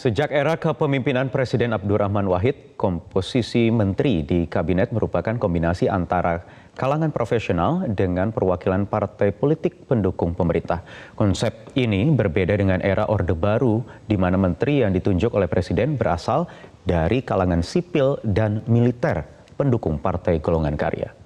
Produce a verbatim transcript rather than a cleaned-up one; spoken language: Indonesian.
Sejak era kepemimpinan Presiden Abdurrahman Wahid, komposisi menteri di kabinet merupakan kombinasi antara kalangan profesional dengan perwakilan partai politik pendukung pemerintah. Konsep ini berbeda dengan era Orde Baru, di mana menteri yang ditunjuk oleh Presiden berasal dari kalangan sipil dan militer pendukung Partai Golongan Karya.